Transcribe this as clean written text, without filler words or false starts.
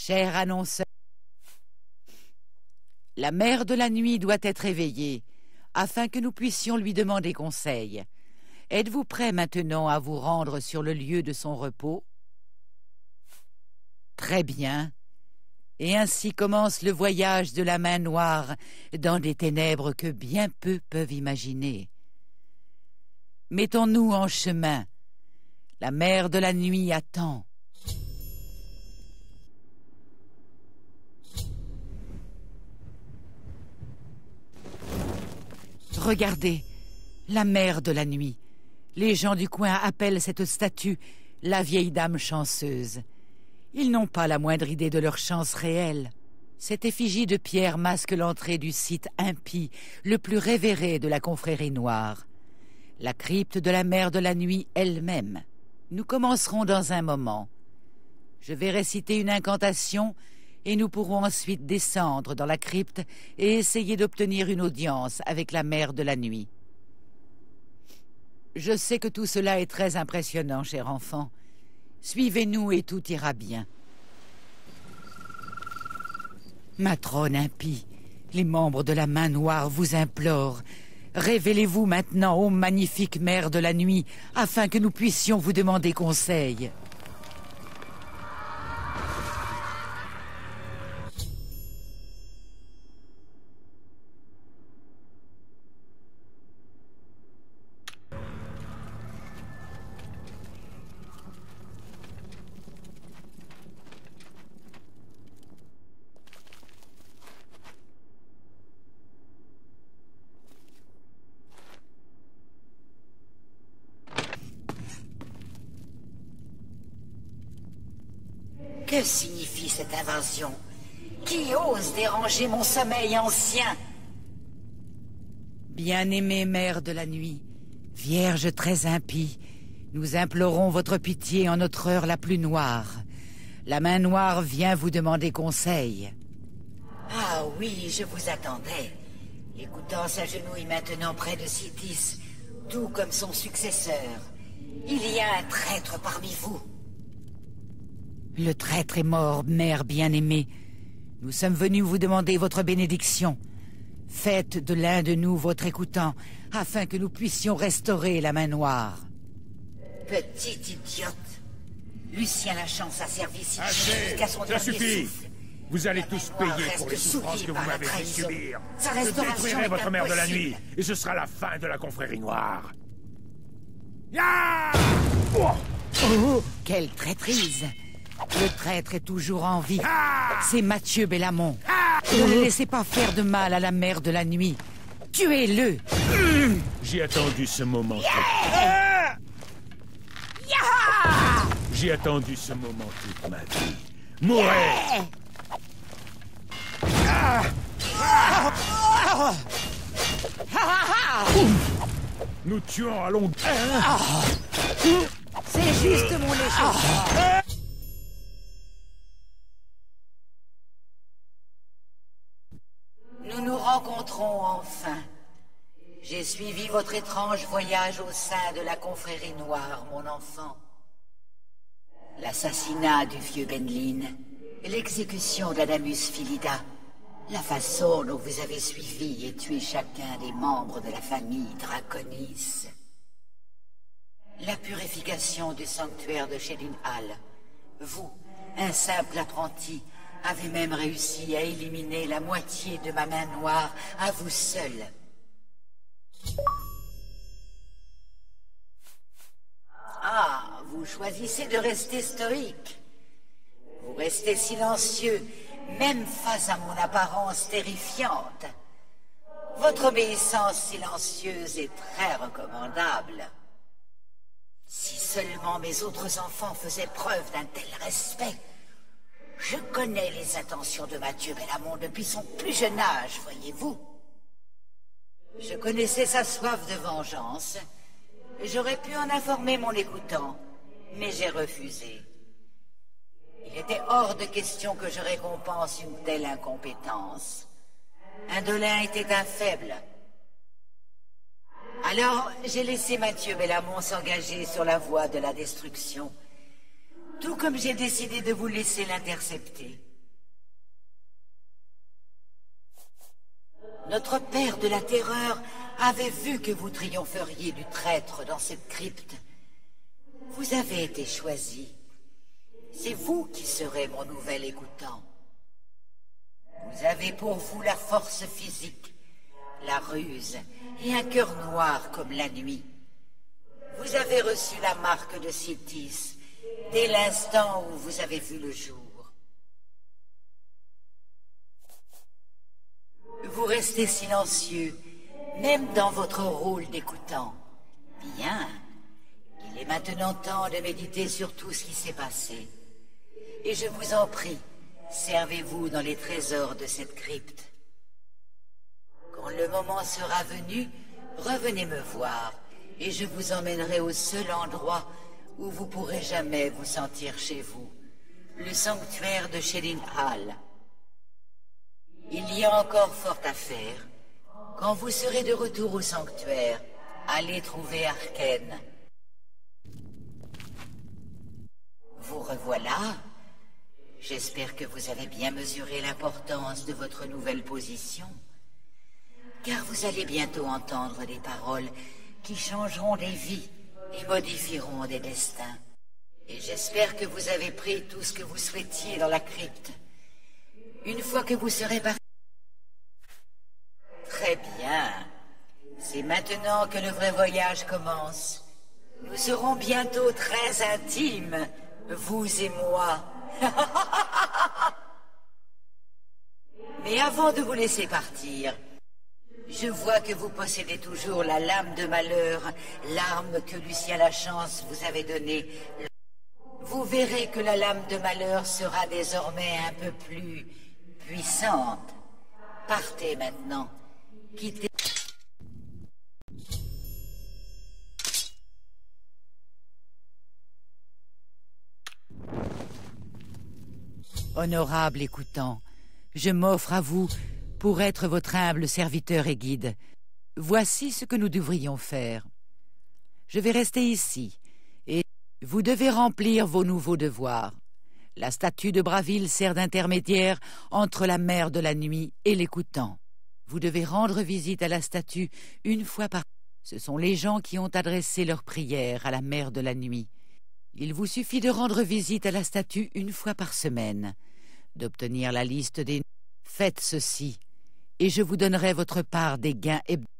Cher annonceur, la mère de la nuit doit être éveillée, afin que nous puissions lui demander conseil. Êtes-vous prêt maintenant à vous rendre sur le lieu de son repos? Très bien. Et ainsi commence le voyage de la main noire dans des ténèbres que bien peu peuvent imaginer. Mettons-nous en chemin. La mère de la nuit attend. Regardez, la mère de la nuit. Les gens du coin appellent cette statue la vieille dame chanceuse. Ils n'ont pas la moindre idée de leur chance réelle. Cette effigie de pierre masque l'entrée du site impie, le plus révéré de la confrérie noire. La crypte de la mère de la nuit elle-même. Nous commencerons dans un moment. Je vais réciter une incantation et nous pourrons ensuite descendre dans la crypte et essayer d'obtenir une audience avec la mère de la nuit. Je sais que tout cela est très impressionnant, cher enfant. Suivez-nous et tout ira bien. Matrone impie, les membres de la main noire vous implorent. Révélez-vous maintenant, ô magnifique mère de la nuit, afin que nous puissions vous demander conseil. Que signifie cette invasion? Qui ose déranger mon sommeil ancien? Bien-aimée mère de la nuit, Vierge très impie, nous implorons votre pitié en notre heure la plus noire. La main noire vient vous demander conseil. Ah oui, je vous attendais. L'écoutant s'agenouille maintenant près de Citis, tout comme son successeur. Il y a un traître parmi vous. Le traître est mort, mère bien-aimée. Nous sommes venus vous demander votre bénédiction. Faites de l'un de nous votre écoutant, afin que nous puissions restaurer la main noire. Petite idiote. Lucien Lachance a servi si Assez, jusqu'à son ça dernier suffit. souffle. Vous allez La tous main noire payer pour les reste souffrances souillée que vous par la m'avez fait trahison. subir. Sa Je restauration détruirai est votre mère de la impossible. nuit, et ce sera la fin de la confrérie noire. Ya! Quelle traîtrise! Le traître est toujours en vie. C'est Mathieu Bellamont. Ne le laissez pas faire de mal à la mère de la nuit. Tuez-le! J'ai attendu ce moment. J'ai attendu ce moment toute ma vie. Mourez! Nous tuons à longue... C'est juste mon léger. Nous nous rencontrons enfin. J'ai suivi votre étrange voyage au sein de la confrérie noire, mon enfant. L'assassinat du vieux Benlin, l'exécution d'Adamus Philida, la façon dont vous avez suivi et tué chacun des membres de la famille Draconis, la purification du sanctuaire de Shedinhal. Vous, un simple apprenti, avez même réussi à éliminer la moitié de ma main noire à vous seul. Ah, vous choisissez de rester stoïque. Vous restez silencieux, même face à mon apparence terrifiante. Votre obéissance silencieuse est très recommandable. Si seulement mes autres enfants faisaient preuve d'un tel respect. Je connais les intentions de Mathieu Bellamont depuis son plus jeune âge, voyez-vous. Je connaissais sa soif de vengeance. J'aurais pu en informer mon écoutant, mais j'ai refusé. Il était hors de question que je récompense une telle incompétence. Indolin était un faible. Alors, j'ai laissé Mathieu Bellamont s'engager sur la voie de la destruction, tout comme j'ai décidé de vous laisser l'intercepter. Notre père de la terreur avait vu que vous triompheriez du traître dans cette crypte. Vous avez été choisi. C'est vous qui serez mon nouvel écoutant. Vous avez pour vous la force physique, la ruse et un cœur noir comme la nuit. Vous avez reçu la marque de Sithis dès l'instant où vous avez vu le jour. Vous restez silencieux, même dans votre rôle d'écoutant. Bien. Il est maintenant temps de méditer sur tout ce qui s'est passé. Et je vous en prie, servez-vous dans les trésors de cette crypte. Quand le moment sera venu, revenez me voir, et je vous emmènerai au seul endroit où vous pourrez jamais vous sentir chez vous, le sanctuaire de Shedinhal. Il y a encore fort à faire. Quand vous serez de retour au sanctuaire, allez trouver Arken. Vous revoilà. J'espère que vous avez bien mesuré l'importance de votre nouvelle position, car vous allez bientôt entendre des paroles qui changeront des vies et modifieront des destins. Et j'espère que vous avez pris tout ce que vous souhaitiez dans la crypte. Une fois que vous serez parti... Très bien. C'est maintenant que le vrai voyage commence. Nous serons bientôt très intimes, vous et moi. Mais avant de vous laisser partir, je vois que vous possédez toujours la lame de malheur, l'arme que Lucien Lachance vous avait donnée. Vous verrez que la lame de malheur sera désormais un peu plus puissante. Partez maintenant. Quittez. Honorable écoutant, je m'offre à vous pour être votre humble serviteur et guide. Voici ce que nous devrions faire. Je vais rester ici, et vous devez remplir vos nouveaux devoirs. La statue de Bravil sert d'intermédiaire entre la mère de la nuit et l'écoutant. Vous devez rendre visite à la statue une fois par... Ce sont les gens qui ont adressé leurs prières à la mère de la nuit. Il vous suffit de rendre visite à la statue une fois par semaine, d'obtenir la liste des... Faites ceci, et je vous donnerai votre part des gains hebdomadaires.